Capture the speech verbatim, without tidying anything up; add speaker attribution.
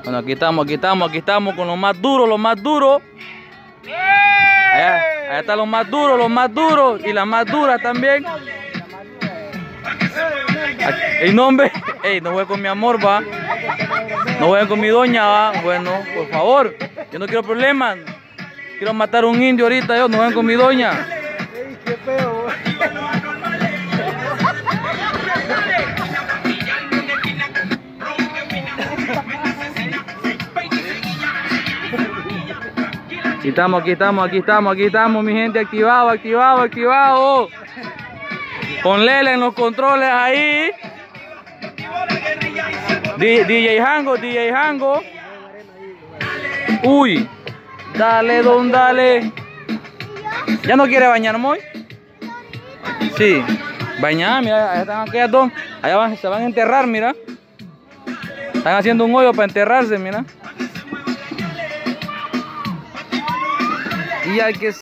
Speaker 1: Bueno, aquí estamos, aquí estamos, aquí estamos con los más duros, los más duros. Allá, allá están los más duros, los más duros y las más duras también. Ey, no, hombre, ey, no jueguen con mi amor, va. No jueguen con mi doña, va. Bueno, por favor, yo no quiero problemas. Quiero matar a un indio ahorita, yo, no jueguen con mi doña.
Speaker 2: Ey, qué feo.
Speaker 1: Aquí estamos, aquí estamos, aquí estamos, aquí estamos, mi gente, activado, activado, activado. Con Lele en los controles ahí. D J Hango, D J Hango. Uy, dale, don, dale. ¿Ya no quiere bañar, Moy? Sí, bañar, mira, allá están aquellas dos. Allá van, se van a enterrar, mira. Están haciendo un hoyo para enterrarse, mira. Y hay que